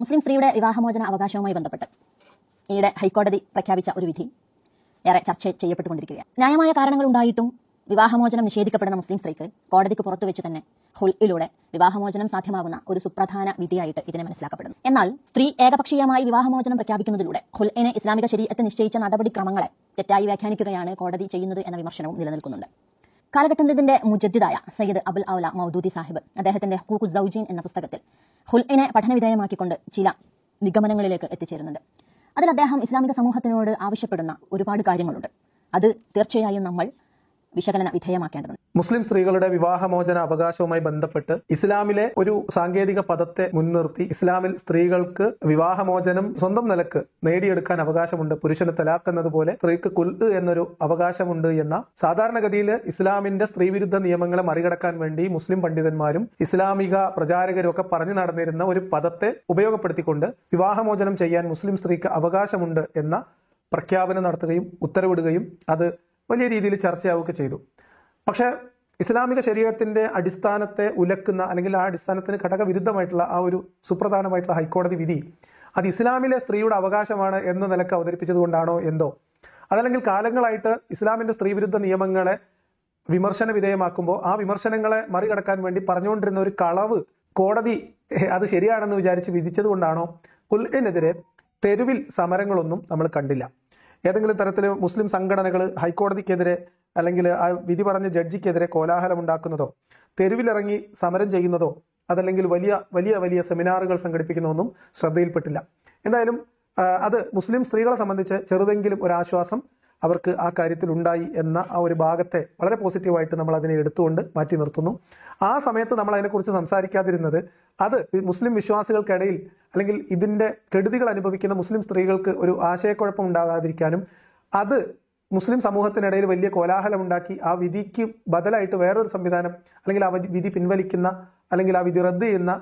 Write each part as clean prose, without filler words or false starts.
മുസ്ലിം സ്ത്രീയുടെ വിവാഹമോചന അവകാശവുമായി ബന്ധപ്പെട്ട് ഈയിടെ ഹൈക്കോടതി പ്രഖ്യാപിച്ച ഒരു വിധി ഏറെ ചർച്ച ചെയ്യപ്പെട്ടുകൊണ്ടിരിക്കുകയാണ്. ന്യായമായ കാരണങ്ങൾ ഉണ്ടായിട്ടും വിവാഹമോചനം നിഷേധിക്കപ്പെടുന്ന മുസ്ലിം സ്ത്രീക്ക് കോടതിക്ക് പുറത്തു വെച്ച് തന്നെ ഹുൽഇലൂടെ വിവാഹമോചനം സാധ്യമാകുന്ന ഒരു സുപ്രധാന വിധിയായിട്ട് ഇതിനെ മനസ്സിലാക്കപ്പെടുന്നു. എന്നാൽ സ്ത്രീ ഏകപക്ഷീയമായി വിവാഹമോചനം പ്രഖ്യാപിക്കുന്നതിലൂടെ ഹുൽഇനെ ഇസ്ലാമിക ശരീഅത്ത് നിശ്ചയിച്ച നടപടിക്രമങ്ങളെ തെറ്റായി വ്യാഖ്യാനിക്കുകയാണ് കോടതി ചെയ്യുന്നത് എന്ന വിമർശനവും നിലനിൽക്കുന്നുണ്ട്. കാലഘട്ടത്തിന്റെ മുജദ്ദിദായ സയ്യിദ് അബുൽ ഔല മൗദൂദി സാഹിബ് അദ്ദേഹത്തിന്റെ ഹുഖൂഖുസ് സൗജീൻ എന്ന പുസ്തകത്തിൽ ഹുൽഇനെ പഠനവിധേയമാക്കിക്കൊണ്ട് ചില നിഗമനങ്ങളിലേക്ക് എത്തിച്ചേരുന്നുണ്ട്. അതിൽ അദ്ദേഹം ഇസ്ലാമിക സമൂഹത്തിനോട് ആവശ്യപ്പെടുന്ന ഒരുപാട് കാര്യങ്ങളുണ്ട്. അത് തീർച്ചയായും നമ്മൾ വിശകലന വിധേയമാക്കേണ്ടതുണ്ട്. മുസ്ലിം സ്ത്രീകളുടെ വിവാഹമോചന അവകാശവുമായി ബന്ധപ്പെട്ട് ഇസ്ലാമിലെ ഒരു സാങ്കേതിക പദത്തെ മുൻനിർത്തി ഇസ്ലാമിൽ സ്ത്രീകൾക്ക് വിവാഹമോചനം സ്വന്തം നിലക്ക് നേടിയെടുക്കാൻ അവകാശമുണ്ട്. പുരുഷന് തലാഖ് എന്നതുപോലെ സ്ത്രീക്ക് കുൽഅ് എന്നൊരു അവകാശമുണ്ട് എന്ന സാധാരണഗതിയിൽ ഇസ്ലാമിന്റെ സ്ത്രീവിരുദ്ധ നിയമങ്ങളെ മറികടക്കാൻ വേണ്ടി മുസ്ലിം പണ്ഡിതന്മാരും ഇസ്ലാമിക പ്രചാരകരും ഒക്കെ പറഞ്ഞു നടന്നിരുന്ന ഒരു പദത്തെ ഉപയോഗപ്പെടുത്തിക്കൊണ്ട് വിവാഹമോചനം ചെയ്യാൻ മുസ്ലിം സ്ത്രീക്ക് അവകാശമുണ്ട് എന്ന പ്രഖ്യാപനം നടത്തുകയും ഉത്തരവിടുകയും അത് വലിയ രീതിയിൽ ചർച്ചയാവുകയൊക്കെ ചെയ്തു. പക്ഷേ ഇസ്ലാമിക ശരീഅത്തിന്റെ അടിസ്ഥാനത്തെ ഉലക്കുന്ന അല്ലെങ്കിൽ ആ അടിസ്ഥാനത്തിന് ഘടകവിരുദ്ധമായിട്ടുള്ള ആ ഒരു സുപ്രധാനമായിട്ടുള്ള ഹൈക്കോടതി വിധി അത് ഇസ്ലാമിലെ സ്ത്രീയുടെ അവകാശമാണ് എന്ന നിലക്ക് അവതരിപ്പിച്ചത് കൊണ്ടാണോ എന്തോ, അതല്ലെങ്കിൽ കാലങ്ങളായിട്ട് ഇസ്ലാമിന്റെ സ്ത്രീവിരുദ്ധ നിയമങ്ങളെ വിമർശന വിധേയമാക്കുമ്പോൾ ആ വിമർശനങ്ങളെ മറികടക്കാൻ വേണ്ടി പറഞ്ഞുകൊണ്ടിരുന്ന ഒരു കളവ് കോടതി അത് ശരിയാണെന്ന് വിചാരിച്ച് വിധിച്ചത് കൊണ്ടാണോ കുൽഇനെതിരെ തെരുവിൽ സമരങ്ങളൊന്നും നമ്മൾ കണ്ടില്ല. ഏതെങ്കിലും തരത്തിൽ മുസ്ലിം സംഘടനകൾ ഹൈക്കോടതിക്കെതിരെ അല്ലെങ്കിൽ ആ വിധി പറഞ്ഞ ജഡ്ജിക്കെതിരെ കോലാഹലം ഉണ്ടാക്കുന്നതോ തെരുവിലിറങ്ങി സമരം ചെയ്യുന്നതോ അതല്ലെങ്കിൽ വലിയ വലിയ വലിയ സെമിനാറുകൾ സംഘടിപ്പിക്കുന്നതൊന്നും ശ്രദ്ധയിൽപ്പെട്ടില്ല. എന്തായാലും അത് മുസ്ലിം സ്ത്രീകളെ സംബന്ധിച്ച് ചെറുതെങ്കിലും ഒരു ആശ്വാസം അവർക്ക് ആ കാര്യത്തിൽ ഉണ്ടായി എന്ന ആ ഒരു ഭാഗത്തെ വളരെ പോസിറ്റീവായിട്ട് നമ്മൾ അതിനെ എടുത്തുകൊണ്ട് മാറ്റി നിർത്തുന്നു. ആ സമയത്ത് നമ്മൾ അതിനെക്കുറിച്ച് സംസാരിക്കാതിരുന്നത് അത് മുസ്ലിം വിശ്വാസികൾക്കിടയിൽ അല്ലെങ്കിൽ ഇതിൻ്റെ കെടുതികൾ അനുഭവിക്കുന്ന മുസ്ലിം സ്ത്രീകൾക്ക് ഒരു ആശയക്കുഴപ്പം ഉണ്ടാകാതിരിക്കാനും അത് മുസ്ലിം സമൂഹത്തിനിടയിൽ വലിയ കോലാഹലം ഉണ്ടാക്കി ആ വിധിക്ക് ബദലായിട്ട് വേറൊരു സംവിധാനം അല്ലെങ്കിൽ ആ വിധി പിൻവലിക്കുന്ന അല്ലെങ്കിൽ ആ വിധി റദ്ദ് ചെയ്യുന്ന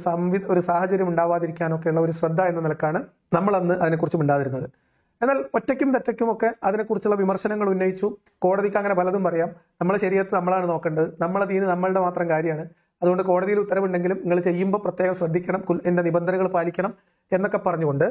ഒരു സാഹചര്യം ഉണ്ടാവാതിരിക്കാനൊക്കെയുള്ള ഒരു ശ്രദ്ധ എന്ന നിലക്കാണ് നമ്മൾ അന്ന് അതിനെക്കുറിച്ച് മിണ്ടാതിരുന്നത്. എന്നാൽ ഒറ്റയ്ക്കും തെറ്റയ്ക്കും ഒക്കെ അതിനെക്കുറിച്ചുള്ള വിമർശനങ്ങൾ ഉന്നയിച്ചു. കോടതിക്ക് അങ്ങനെ പലതും പറയാം. നമ്മളെ ശരീഅത്ത് നമ്മളാണ് നോക്കേണ്ടത്, നമ്മളെ ദീന് നമ്മളുടെ മാത്രം കാര്യമാണ്. അതുകൊണ്ട് കോടതിയിൽ ഉത്തരവുണ്ടെങ്കിലും നിങ്ങൾ ചെയ്യുമ്പോൾ പ്രത്യേകം ശ്രദ്ധിക്കണം, കുൽഇന്റെ നിബന്ധനകൾ പാലിക്കണം എന്നൊക്കെ പറഞ്ഞുകൊണ്ട്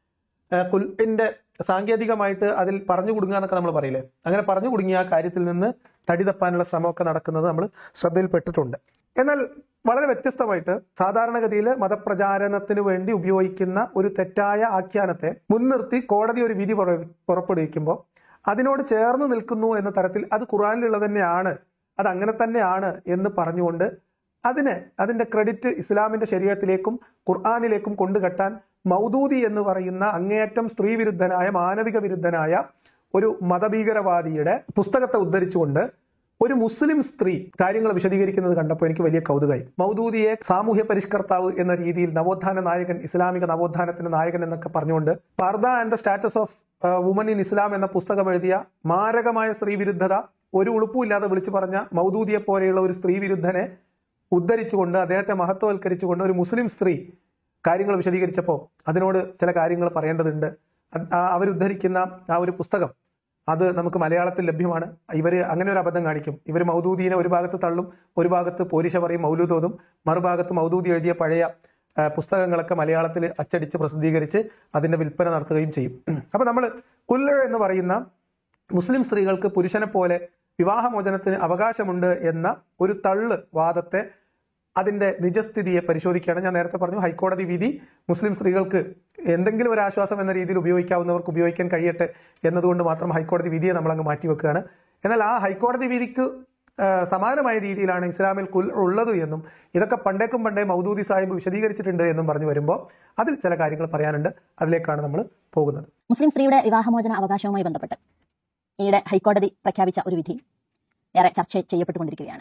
കുൽഇന്റെ സാങ്കേതികമായിട്ട് അതിൽ പറഞ്ഞു കുടുങ്ങുക എന്നൊക്കെ നമ്മൾ പറയില്ലേ, അങ്ങനെ പറഞ്ഞു കുടുങ്ങിയ ആ കാര്യത്തിൽ നിന്ന് തടി തപ്പാനുള്ള ശ്രമമൊക്കെ നടക്കുന്നത് നമ്മൾ ശ്രദ്ധയിൽപ്പെട്ടിട്ടുണ്ട്. എന്നാൽ വളരെ വ്യത്യസ്തമായിട്ട് സാധാരണഗതിയിൽ മതപ്രചാരണത്തിന് വേണ്ടി ഉപയോഗിക്കുന്ന ഒരു തെറ്റായ ആഖ്യാനത്തെ മുൻനിർത്തി കോടതി ഒരു വിധി പുറപ്പെടുവിക്കുമ്പോൾ അതിനോട് ചേർന്ന് നിൽക്കുന്നു എന്ന തരത്തിൽ അത് ഖുർആനിലുള്ളത് തന്നെയാണ്, അത് അങ്ങനെ തന്നെയാണ് എന്ന് പറഞ്ഞുകൊണ്ട് അതിന്റെ ക്രെഡിറ്റ് ഇസ്ലാമിന്റെ ശരീഅത്തിലേക്കും ഖുർആനിലേക്കും കൊണ്ടുകെട്ടാൻ മൗദൂദി എന്ന് പറയുന്ന അങ്ങേയറ്റം സ്ത്രീവിരുദ്ധനായ മാനവിക വിരുദ്ധനായ ഒരു മതഭീകരവാദിയുടെ പുസ്തകത്തെ ഉദ്ധരിച്ചുകൊണ്ട് ഒരു മുസ്ലിം സ്ത്രീ കാര്യങ്ങൾ വിശദീകരിക്കുന്നത് കണ്ടപ്പോൾ എനിക്ക് വലിയ കൗതുകമായി. മൗദൂദിയെ സാമൂഹ്യ പരിഷ്കർത്താവ് എന്ന രീതിയിൽ നവോത്ഥാന നായകൻ, ഇസ്ലാമിക നവോത്ഥാനത്തിന്റെ നായകൻ എന്നൊക്കെ പറഞ്ഞുകൊണ്ട് purdah and the status of woman in Islam എന്ന പുസ്തകം എഴുതിയ മാരകമായ സ്ത്രീവിരുദ്ധത ഒരു ഉളുപ്പുമില്ലാതെ വിളിച്ചു പറഞ്ഞ മൗദൂദിയെ പോലെയുള്ള ഒരു സ്ത്രീവിരുദ്ധനെ ഉദ്ധരിച്ചുകൊണ്ട് അദ്ദേഹത്തെ മഹത്വവൽക്കരിച്ചുകൊണ്ട് ഒരു മുസ്ലിം സ്ത്രീ കാര്യങ്ങൾ വിശദീകരിച്ചപ്പോൾ അതിനോട് ചില കാര്യങ്ങൾ പറയേണ്ടതുണ്ട്. അവരുദ്ധരിക്കുന്ന ആ ഒരു പുസ്തകം അത് നമുക്ക് മലയാളത്തിൽ ലഭ്യമാണ്. ഇവർ അങ്ങനെ ഒരു അബദ്ധം കാണിക്കും. ഇവർ മൗദൂദീനെ ഒരു ഭാഗത്ത് തള്ളും, ഒരു ഭാഗത്ത് പോരിശ പറയും, മൗലൂദോതും, മറുഭാഗത്ത് മൗദൂദി എഴുതിയ പഴയ പുസ്തകങ്ങളൊക്കെ മലയാളത്തിൽ അച്ചടിച്ച് പ്രസിദ്ധീകരിച്ച് അതിന്റെ വിൽപ്പന നടത്തുകയും ചെയ്യും. അപ്പൊ നമ്മൾ കുൽഅ് എന്ന് പറയുന്ന മുസ്ലിം സ്ത്രീകൾക്ക് പുരുഷനെ പോലെ വിവാഹമോചനത്തിന് അവകാശമുണ്ട് എന്ന ഒരു തള്ള് വാദത്തെ അതിന്റെ നിജസ്ഥിതിയെ പരിശോധിക്കുകയാണ്. ഞാൻ നേരത്തെ പറഞ്ഞു ഹൈക്കോടതി വിധി മുസ്ലിം സ്ത്രീകൾക്ക് എന്തെങ്കിലും ഒരു ആശ്വാസം എന്ന രീതിയിൽ ഉപയോഗിക്കാവുന്നവർക്ക് ഉപയോഗിക്കാൻ കഴിയട്ടെ എന്നതുകൊണ്ട് മാത്രം ഹൈക്കോടതി വിധിയെ നമ്മളങ്ങ് മാറ്റിവെക്കുകയാണ്. എന്നാൽ ആ ഹൈക്കോടതി വിധിക്ക് സമാനമായ രീതിയിലാണ് ഇസ്ലാമിൽ കുൽഅ് ഉള്ളത് എന്നും ഇതൊക്കെ പണ്ടേ മൗദൂദി സാഹിബ് വിശദീകരിച്ചിട്ടുണ്ട് എന്നും പറഞ്ഞു വരുമ്പോൾ അതിൽ ചില കാര്യങ്ങൾ പറയാനുണ്ട്. അതിലേക്കാണ് നമ്മൾ പോകുന്നത്. മുസ്ലിം സ്ത്രീയുടെ വിവാഹമോചന അവകാശവുമായി ബന്ധപ്പെട്ട് ഈയിടെ ഹൈക്കോടതി പ്രഖ്യാപിച്ച ഒരു വിധി ഏറെ ചർച്ച ചെയ്യപ്പെട്ടുകൊണ്ടിരിക്കുകയാണ്.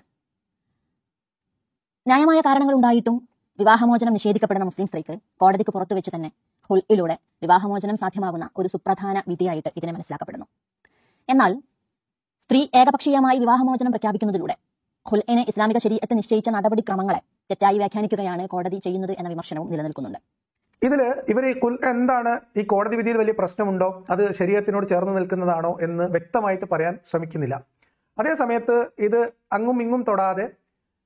ന്യായമായ കാരണങ്ങൾ ഉണ്ടായിട്ടും വിവാഹമോചനം നിഷേധിക്കപ്പെടുന്ന മുസ്ലിം സ്ത്രീക്ക് കോടതിക്ക് പുറത്തു വെച്ച് തന്നെ ഹുൽഇലൂടെ വിവാഹമോചനം സാധ്യമാകുന്ന ഒരു സുപ്രധാന വിധിയായിട്ട് ഇതിനെ മനസ്സിലാക്കപ്പെടുന്നു. എന്നാൽ സ്ത്രീ ഏകപക്ഷീയമായി വിവാഹമോചനം പ്രഖ്യാപിക്കുന്നതിലൂടെ ഹുൽഇനെ ഇസ്ലാമിക ശരീഅത്ത് നിശ്ചയിച്ച നടപടിക്രമങ്ങളെ തെറ്റായി വ്യാഖ്യാനിക്കുകയാണ് കോടതി ചെയ്യുന്നത് എന്ന വിമർശനവും നിലനിൽക്കുന്നുണ്ട്. ഇതില് ഇവർ ഈ കുൽഅ് എന്താണ്, ഈ കോടതി വിധിയിൽ വലിയ പ്രശ്നമുണ്ടോ, അത് ശരീഅത്തിനോട് ചേർന്ന് നിൽക്കുന്നതാണോ എന്ന് വ്യക്തമായിട്ട് പറയാൻ ശ്രമിക്കുന്നില്ല. അതേ സമയത്ത് ഇത് അങ്ങും ഇങ്ങും തൊടാതെ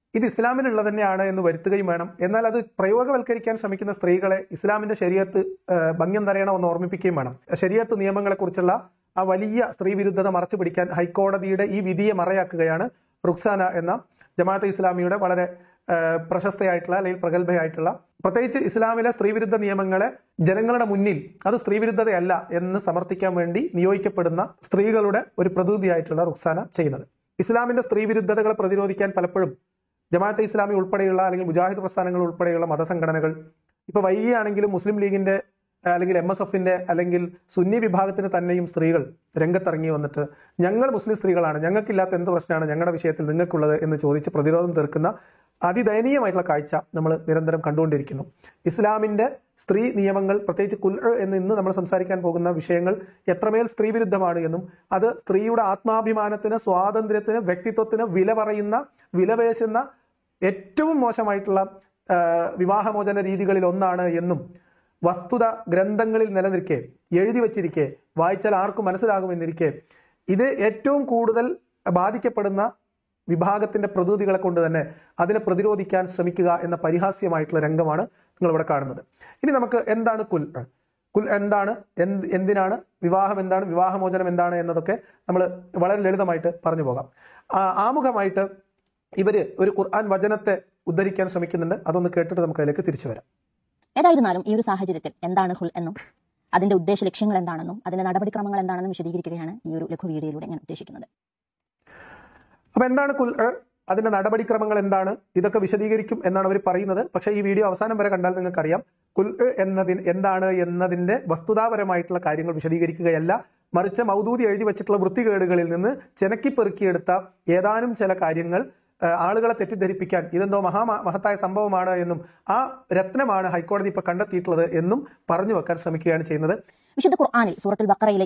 ഇത് ഇസ്ലാമിലുള്ളത് തന്നെയാണ് എന്ന് വരുത്തുകയും വേണം. എന്നാൽ അത് പ്രയോഗവൽക്കരിക്കാൻ ശ്രമിക്കുന്ന സ്ത്രീകളെ ഇസ്ലാമിന്റെ ശരീഅത്ത് ഭംഗ്യം തരയണമെന്ന് ഓർമ്മിപ്പിക്കുകയും വേണം. ശരീഅത്ത് നിയമങ്ങളെക്കുറിച്ചുള്ള ആ വലിയ സ്ത്രീ വിരുദ്ധത മറച്ചു പിടിക്കാൻ ഹൈക്കോടതിയുടെ ഈ വിധിയെ മറയാക്കുകയാണ് റുക്സാന എന്ന ജമാഅത്തെ ഇസ്ലാമിയുടെ വളരെ പ്രശസ്തയായിട്ടുള്ള അല്ലെങ്കിൽ പ്രഗത്ഭയായിട്ടുള്ള, പ്രത്യേകിച്ച് ഇസ്ലാമിലെ സ്ത്രീവിരുദ്ധ നിയമങ്ങളെ ജനങ്ങളുടെ മുന്നിൽ അത് സ്ത്രീവിരുദ്ധതയല്ല എന്ന് സമർത്ഥിക്കാൻ വേണ്ടി നിയോഗിക്കപ്പെടുന്ന സ്ത്രീകളുടെ ഒരു പ്രതിനിധിയായിട്ടുള്ള റുക്സാന ചെയ്യുന്നത്. ഇസ്ലാമിന്റെ സ്ത്രീവിരുദ്ധതകളെ പ്രതിരോധിക്കാൻ പലപ്പോഴും ജമാഅത്തെ ഇസ്ലാമി ഉൾപ്പെടെയുള്ള അല്ലെങ്കിൽ മുജാഹിദ് പ്രസ്ഥാനങ്ങൾ ഉൾപ്പെടെയുള്ള മതസംഘടനകൾ, ഇപ്പൊ വൈകിയാണെങ്കിലും മുസ്ലിം ലീഗിന്റെ അല്ലെങ്കിൽ MSFന്റെ അല്ലെങ്കിൽ സുന്നി വിഭാഗത്തിന് തന്നെയും സ്ത്രീകൾ രംഗത്തിറങ്ങി വന്നിട്ട് ഞങ്ങൾ മുസ്ലിം സ്ത്രീകളാണ്, ഞങ്ങൾക്കില്ലാത്ത എന്ത് പ്രശ്നമാണ് ഞങ്ങളുടെ വിഷയത്തിൽ നിങ്ങൾക്കുള്ളത് എന്ന് ചോദിച്ച് പ്രതിരോധം തീർക്കുന്ന അതിദയനീയമായിട്ടുള്ള കാഴ്ച നമ്മൾ നിരന്തരം കണ്ടുകൊണ്ടിരിക്കുന്നു. ഇസ്ലാമിന്റെ സ്ത്രീ നിയമങ്ങൾ, പ്രത്യേകിച്ച് ഖുൽഉ എന്ന് ഇന്ന് നമ്മൾ സംസാരിക്കാൻ പോകുന്ന വിഷയങ്ങൾ എത്രമേൽ സ്ത്രീ വിരുദ്ധമാണ് എന്നും അത് സ്ത്രീയുടെ ആത്മാഭിമാനത്തിന്, സ്വാതന്ത്ര്യത്തിന്, വ്യക്തിത്വത്തിന് വില പറയുന്ന, വിലപേശുന്ന ഏറ്റവും മോശമായിട്ടുള്ള വിവാഹമോചന രീതികളിൽ ഒന്നാണ് എന്നും വസ്തുത ഗ്രന്ഥങ്ങളിൽ നിലനിൽക്കെ, എഴുതി വച്ചിരിക്കെ, വായിച്ചാൽ ആർക്കും മനസ്സിലാകുമെന്നിരിക്കെ ഇത് ഏറ്റവും കൂടുതൽ ബാധിക്കപ്പെടുന്ന വിഭാഗത്തിന്റെ പ്രതിനിധികളെ കൊണ്ട് തന്നെ അതിനെ പ്രതിരോധിക്കാൻ ശ്രമിക്കുക എന്ന പരിഹാസ്യമായിട്ടുള്ള രംഗമാണ് നിങ്ങൾ ഇവിടെ കാണുന്നത്. ഇനി നമുക്ക് എന്താണ് ഖുൽ എന്താണ്, എന്തിനാണ് വിവാഹം, എന്താണ് വിവാഹമോചനം, എന്താണ് എന്നതൊക്കെ നമ്മൾ വളരെ ലളിതമായിട്ട് പറഞ്ഞു പോകാം. ആമുഖമായിട്ട് ഇവര് ഒരു ഖുർആൻ വചനത്തെ ഉദ്ധരിക്കാൻ ശ്രമിക്കുന്നുണ്ട്. അതൊന്ന് കേട്ടിട്ട് നമുക്ക് അതിലേക്ക് തിരിച്ചു വരാം. ഏതായിരുന്നാലും ഈ ഒരു സാഹചര്യത്തിൽ എന്താണ് ഖുൽ എന്നും അതിന്റെ ഉദ്ദേശ ലക്ഷ്യങ്ങൾ എന്താണെന്നും അതിന്റെ നടപടിക്രമങ്ങൾ എന്താണെന്നും വിശദീകരിക്കുകയാണ് ഈ ഒരു ലഘു വീഡിയോയിലൂടെ ഞാൻ ഉദ്ദേശിക്കുന്നത്. അപ്പൊ എന്താണ് ഖുൽ, അതിന്റെ നടപടിക്രമങ്ങൾ എന്താണ്, ഇതൊക്കെ വിശദീകരിക്കും എന്നാണ് അവർ പറയുന്നത്. പക്ഷേ ഈ വീഡിയോ അവസാനം വരെ കണ്ടാൽ നിങ്ങൾക്കറിയാം ഖുൽ എന്താണ് എന്നതിന്റെ വസ്തുതാപരമായിട്ടുള്ള കാര്യങ്ങൾ വിശദീകരിക്കുകയല്ല, മറിച്ച് മൗദൂദി എഴുതി വെച്ചിട്ടുള്ള വൃത്തികേടുകളിൽ നിന്ന് ചെനക്കിപ്പെറുക്കിയെടുത്ത ഏതാനും ചില കാര്യങ്ങൾ ആളുകളെ തെറ്റിദ്ധരിപ്പിക്കാൻ ഇതെന്തോ മഹത്തായ സംഭവമാണ് എന്നും ആ രത്നമാണ് ഹൈക്കോടതി ഇപ്പൊ കണ്ടെത്തിയിട്ടുള്ളത് എന്നും പറഞ്ഞു വെക്കാൻ ശ്രമിക്കുകയാണ് ചെയ്യുന്നത്. വിശുദ്ധ ഖുർആനിൽ സൂറത്തുൽ ബഖറയിലെ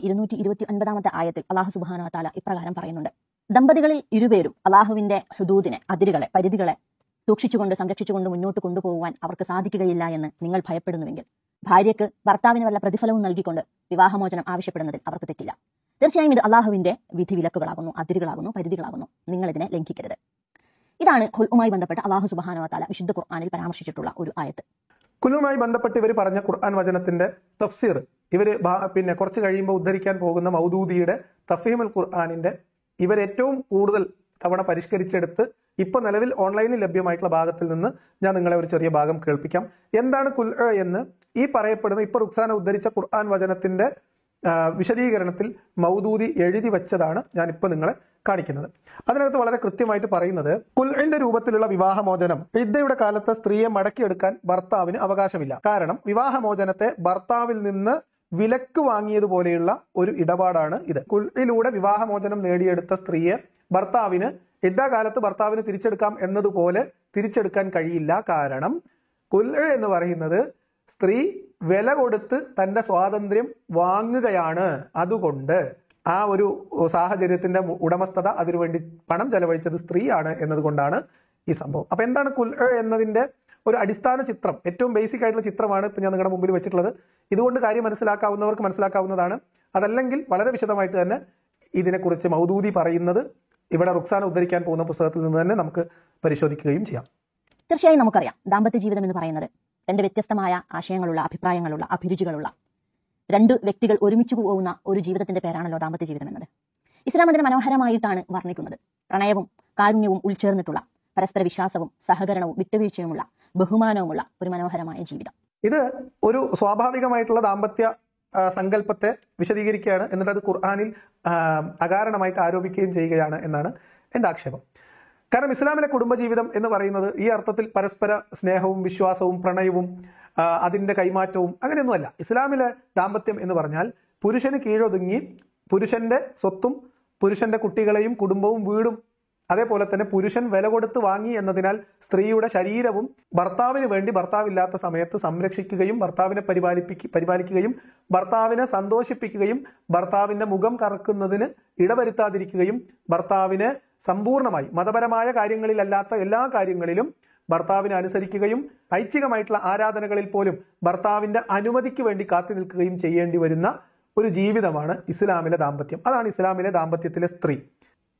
229 ആയത്തിൽ അല്ലാഹു സുബ്ഹാനഹു വ തആല ഇപ്രകാരം പറയുന്നുണ്ട്: ദമ്പതികളിൽ ഇരുപേരും അള്ളാഹുവിന്റെ ഹുദൂദിനെ, അതിരുകളെ, പരിധികളെ സൂക്ഷിച്ചുകൊണ്ട് സംരക്ഷിച്ചുകൊണ്ട് മുന്നോട്ട് കൊണ്ടുപോകുവാൻ അവർക്ക് സാധിക്കുകയില്ല എന്ന് നിങ്ങൾ ഭയപ്പെടുന്നുവെങ്കിൽ ഭാര്യയ്ക്ക് ഭർത്താവിന് വല്ല പ്രതിഫലവും നൽകിക്കൊണ്ട് വിവാഹമോചനം ആവശ്യപ്പെടുന്നതിൽ അവർക്ക് തെറ്റില്ല. തീർച്ചയായും ഇത് അള്ളാഹുവിന്റെ വിധി വിലക്കുകളാകുന്നു, അതിരുകളാകുന്നു, പരിധികളാകുന്നു. നിങ്ങൾ ഇതിനെ ലംഘിക്കരുത്. ഇതാണ് ഖുൽഉമായി ബന്ധപ്പെട്ട് അല്ലാഹു സുബ്ഹാനഹു വ തആല വിശുദ്ധ ഖുർആനിൽ പരാമർശിച്ചിട്ടുള്ള ഒരു ആയത്ത്. ഖുൽഉമായി ബന്ധപ്പെട്ട് ഇവർ പറഞ്ഞ ഖുർആൻ വചനത്തിന്റെ തഫ്സീർ ഇവര് പിന്നെ കുറച്ച് കഴിയുമ്പോൾ ഉദ്ധരിക്കാൻ പോകുന്ന മൗദൂദിയുടെ തഫ്ഹീമുൽ ഖുർആനിന്റെ ഇവർ ഏറ്റവും കൂടുതൽ തവണ പരിഷ്കരിച്ചെടുത്ത് ഇപ്പൊ നിലവിൽ ഓൺലൈനിൽ ലഭ്യമായിട്ടുള്ള ഭാഗത്തിൽ നിന്ന് ഞാൻ നിങ്ങളെ ഒരു ചെറിയ ഭാഗം കേൾപ്പിക്കാം. എന്താണ് ഖുൽഉ എന്ന് ഈ പറയപ്പെടുന്ന ഇപ്പൊ റുക്സാന ഉദ്ധരിച്ച ഖുർആൻ വചനത്തിന്റെ വിശദീകരണത്തിൽ മൗദൂദി എഴുതി വെച്ചതാണ് ഞാൻ ഇപ്പൊ നിങ്ങളെ കാണിക്കുന്നത്. അതിനകത്ത് വളരെ കൃത്യമായിട്ട് പറയുന്നത് ഖുൽഇന്റെ രൂപത്തിലുള്ള വിവാഹമോചനം ഇദ്ദയുടെ കാലത്ത് സ്ത്രീയെ മടക്കിയെടുക്കാൻ ഭർത്താവിന് അവകാശമില്ല. കാരണം വിവാഹമോചനത്തെ ഭർത്താവിൽ നിന്ന് വിലക്ക് വാങ്ങിയതുപോലെയുള്ള ഒരു ഇടപാടാണ് ഇത്. ഖുൽഇലൂടെ വിവാഹമോചനം നേടിയെടുത്ത സ്ത്രീയെ ഭർത്താവിന് ഇദ്ദാകാലത്ത് ഭർത്താവിന് തിരിച്ചെടുക്കാം എന്നതുപോലെ തിരിച്ചെടുക്കാൻ കഴിയില്ല. കാരണം ഖുൽഉ എന്ന് പറയുന്നത് സ്ത്രീ വില കൊടുത്ത് തന്റെ സ്വാതന്ത്ര്യം വാങ്ങുകയാണ്. അതുകൊണ്ട് ആ ഒരു സാഹചര്യത്തിന്റെ ഉടമസ്ഥത, അതിനുവേണ്ടി പണം ചെലവഴിച്ചത് സ്ത്രീയാണ് എന്നതുകൊണ്ടാണ് ഈ സംഭവം. അപ്പൊ എന്താണ് ഖുൽഉ എന്നതിന്റെ ഒരു അടിസ്ഥാന ചിത്രം, ഏറ്റവും ബേസിക് ആയിട്ടുള്ള ചിത്രമാണ് ഇപ്പൊ ഞാൻ നിങ്ങളുടെ മുമ്പിൽ വെച്ചിട്ടുള്ളത്. ഇതുകൊണ്ട് കാര്യം മനസ്സിലാക്കാവുന്നവർക്ക് മനസ്സിലാക്കാവുന്നതാണ്. അതല്ലെങ്കിൽ വളരെ വിശദമായിട്ട് തന്നെ ഇതിനെക്കുറിച്ച് മൗദൂദി പറയുന്നത് ഇവിടെ റുക്സാന ഉദ്ധരിക്കാൻ പോകുന്ന പുസ്തകത്തിൽ നിന്ന് തന്നെ നമുക്ക് പരിശോധിക്കുകയും ചെയ്യാം. തീർച്ചയായും നമുക്കറിയാം, ദാമ്പത്യ ജീവിതം എന്ന് പറയുന്നത് രണ്ട് വ്യത്യസ്തമായ ആശയങ്ങളുള്ള, അഭിപ്രായങ്ങളുള്ള, അഭിരുചികളുള്ള രണ്ട് വ്യക്തികൾ ഒരുമിച്ച് പോകുന്ന ഒരു ജീവിതത്തിന്റെ പേരാണല്ലോ ദാമ്പത്യ ജീവിതം എന്നത്. ഇസ്ലാം അതിനെ മനോഹരമായിട്ടാണ് വർണ്ണിക്കുന്നത്. പ്രണയവും കാരുണ്യവും ഉൾച്ചേർന്നിട്ടുള്ള, പരസ്പര വിശ്വാസവും സഹകരണവും വിട്ടുവീഴ്ചയുമുള്ള, ബഹുമാനവുമുള്ള ഒരു മനോഹരമായ ജീവിതം. ഇത് ഒരു സ്വാഭാവികമായിട്ടുള്ള ദാമ്പത്യ സങ്കല്പത്തെ വിശദീകരിക്കുകയാണ്, എന്നിട്ട് അത് ഖുർആനിൽ അകാരണമായിട്ട് ആരോപിക്കുകയും ചെയ്യുകയാണ് എന്നാണ് എൻ്റെ ആക്ഷേപം. കാരണം ഇസ്ലാമിലെ കുടുംബജീവിതം എന്ന് പറയുന്നത് ഈ അർത്ഥത്തിൽ പരസ്പര സ്നേഹവും വിശ്വാസവും പ്രണയവും അതിന്റെ കൈമാറ്റവും അങ്ങനെയൊന്നുമല്ല. ഇസ്ലാമിലെ ദാമ്പത്യം എന്ന് പറഞ്ഞാൽ പുരുഷന് കീഴൊതുങ്ങി പുരുഷന്റെ സ്വത്തും പുരുഷന്റെ കുട്ടികളെയും കുടുംബവും വീടും അതേപോലെ തന്നെ പുരുഷൻ വില കൊടുത്ത് വാങ്ങി എന്നതിനാൽ സ്ത്രീയുടെ ശരീരവും ഭർത്താവിന് വേണ്ടി ഭർത്താവില്ലാത്ത സമയത്ത് സംരക്ഷിക്കുകയും ഭർത്താവിനെ പരിപാലിക്കുകയും ഭർത്താവിനെ സന്തോഷിപ്പിക്കുകയും ഭർത്താവിന്റെ മുഖം കറക്കുന്നതിന് ഇടവരുത്താതിരിക്കുകയും ഭർത്താവിനെ സമ്പൂർണമായി മതപരമായ കാര്യങ്ങളിലല്ലാത്ത എല്ലാ കാര്യങ്ങളിലും ഭർത്താവിനെ അനുസരിക്കുകയും ഐച്ഛികമായിട്ടുള്ള ആരാധനകളിൽ പോലും ഭർത്താവിന്റെ അനുമതിക്ക് വേണ്ടി കാത്തു നിൽക്കുകയും ചെയ്യേണ്ടി വരുന്ന ഒരു ജീവിതമാണ് ഇസ്ലാമിലെ ദാമ്പത്യം. അതാണ് ഇസ്ലാമിലെ ദാമ്പത്യത്തിലെ സ്ത്രീ.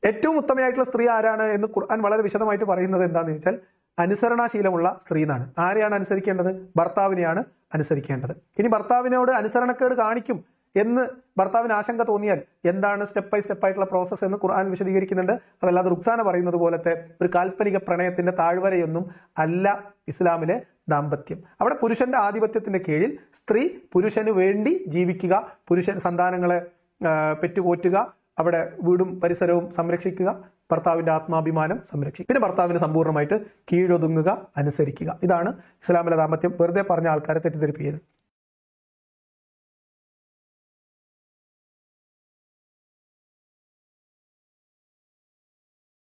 ഏറ്റവും ഉത്തമയായിട്ടുള്ള സ്ത്രീ ആരാണ് എന്ന് ഖുർആൻ വളരെ വിശദമായിട്ട് പറയുന്നത് എന്താണെന്ന് ചോദിച്ചാൽ അനുസരണാശീലമുള്ള സ്ത്രീ എന്നാണ്. ആരെയാണ് അനുസരിക്കേണ്ടത്? ഭർത്താവിനെയാണ് അനുസരിക്കേണ്ടത്. ഇനി ഭർത്താവിനോട് അനുസരണക്കേട് കാണിക്കും എന്ന് ഭർത്താവിന് ആശങ്ക തോന്നിയാൽ എന്താണ് സ്റ്റെപ്പ് ബൈ സ്റ്റെപ്പ് ആയിട്ടുള്ള പ്രോസസ്സ് എന്ന് ഖുർആൻ വിശദീകരിക്കുന്നുണ്ട്. അതല്ലാതെ റുക്സാന പറയുന്നത് പോലത്തെ ഒരു കാൽപ്പനിക പ്രണയത്തിന്റെ താഴ്വരയൊന്നും അല്ല ഇസ്ലാമിലെ ദാമ്പത്യം. അവിടെ പുരുഷന്റെ ആധിപത്യത്തിന്റെ കീഴിൽ സ്ത്രീ പുരുഷന് വേണ്ടി ജീവിക്കുക, പുരുഷൻ സന്താനങ്ങളെ പെറ്റുപോറ്റുക, അവിടെ വീടും പരിസരവും സംരക്ഷിക്കുക, ഭർത്താവിന്റെ ആത്മാഭിമാനം സംരക്ഷിക്കുക, പിന്നെ ഭർത്താവിന് സമ്പൂർണ്ണമായിട്ട് കീഴൊതുങ്ങുക, അനുസരിക്കുക. ഇതാണ് ഇസ്ലാമിലെ ദാമ്പത്യം. വെറുതെ പറഞ്ഞ ആൾക്കാരെ തെറ്റിദ്ധരിപ്പിക്കരുത്.